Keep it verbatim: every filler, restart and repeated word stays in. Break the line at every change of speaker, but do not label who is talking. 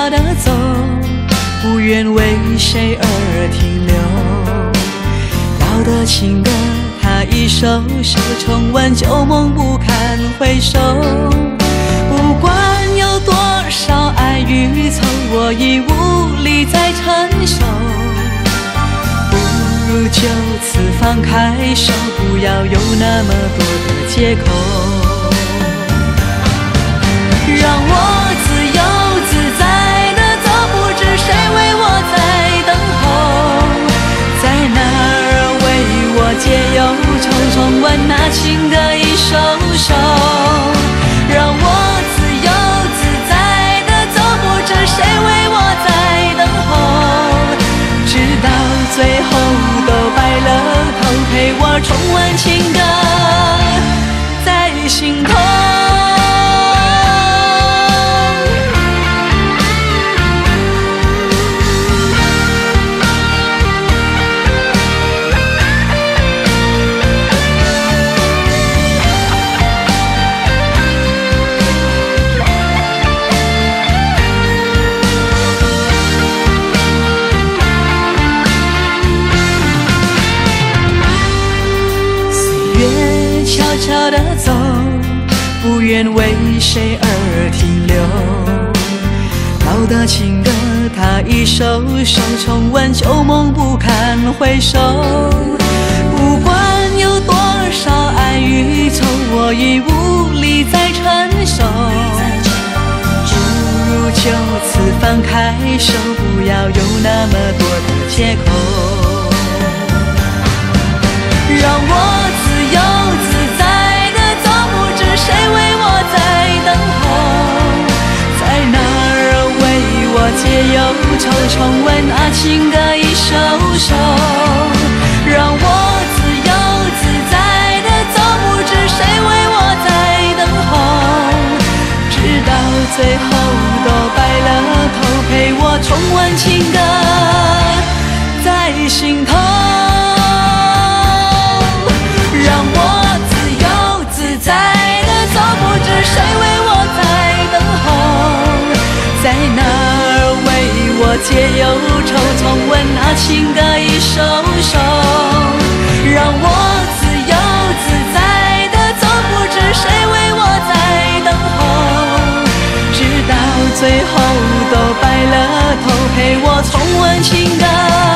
悄地走，不愿为谁而停留。要的情歌，它一首首重温，旧梦不堪回首。不管有多少爱与愁，我已无力再承受。不如就此放开手，不要有那么多的借口。让我自由自在地走，不知谁为我在等候，在哪儿为我解忧愁，重温那情歌一首首。让我自由自在地走，不知谁为我在等候，直到最后都白了头，陪我重温情歌在心头。悄悄地走，不愿为谁而停留。老的情歌，它一首首重温，旧梦不堪回首。不管有多少爱与愁，我已无力再承受。不如就此放开手，不要有那么多的借口。让我自由自在地走，不知谁为我在等候，在哪儿为我解忧愁，重温那情歌一首首。让我自由自在地走，不知谁为我在等候，直到最后都白了头，陪我重温情歌在心头。让我自由自在地走，不知谁为我在等候，在哪儿为我解忧愁，重温那情歌一首首。让我自由自在地走，不知谁为我在等候，直到最后都白了头，陪我重温情歌。